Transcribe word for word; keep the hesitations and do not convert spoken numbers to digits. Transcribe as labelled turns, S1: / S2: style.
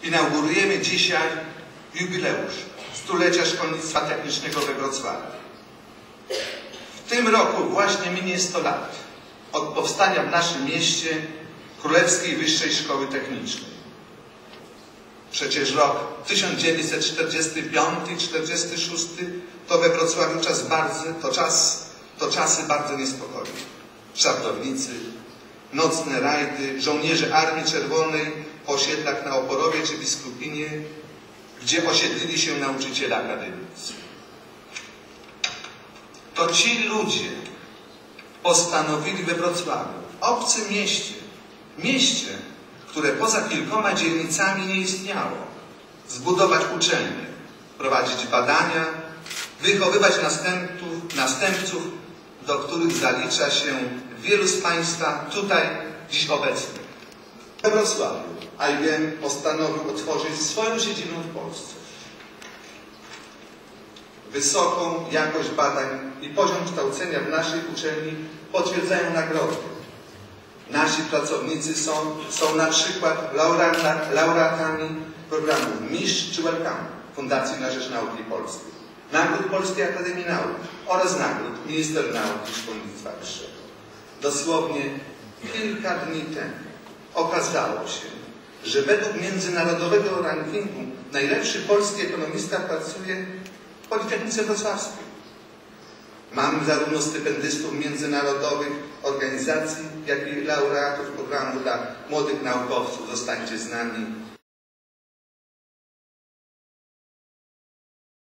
S1: Inaugurujemy dzisiaj jubileusz stulecia szkolnictwa technicznego we Wrocławiu. W tym roku właśnie minie sto lat od powstania w naszym mieście Królewskiej Wyższej Szkoły Technicznej. Przecież rok tysiąc dziewięćset czterdziesty piąty i czterdziesty szósty to we Wrocławiu czas bardzo, to, czas, to czasy bardzo niespokojne. Szartownicy, nocne rajdy, żołnierze Armii Czerwonej po osiedlach na Oporowie czy Biskupinie, gdzie osiedlili się nauczyciele akademicy. To ci ludzie postanowili we Wrocławiu, w obcym mieście, mieście, które poza kilkoma dzielnicami nie istniało, zbudować uczelnie, prowadzić badania, wychowywać następców, następców, do których zalicza się wielu z Państwa tutaj dziś obecnych. We Wrocławiu I B M postanowił otworzyć swoją siedzibę w Polsce. Wysoką jakość badań i poziom kształcenia w naszej uczelni potwierdzają nagrody. Nasi pracownicy są, są na przykład laureata, laureatami programu Mistrz czy Welcome Fundacji na Rzecz Nauki Polskiej, nagród Polskiej Akademii Nauk oraz nagród Minister Nauki i Szkolnictwa Wyższego. Dosłownie kilka dni temu okazało się, że według międzynarodowego rankingu najlepszy polski ekonomista pracuje w Politechnice Wrocławskiej. Mamy zarówno stypendystów międzynarodowych organizacji, jak i laureatów programu dla młodych naukowców Zostańcie z nami,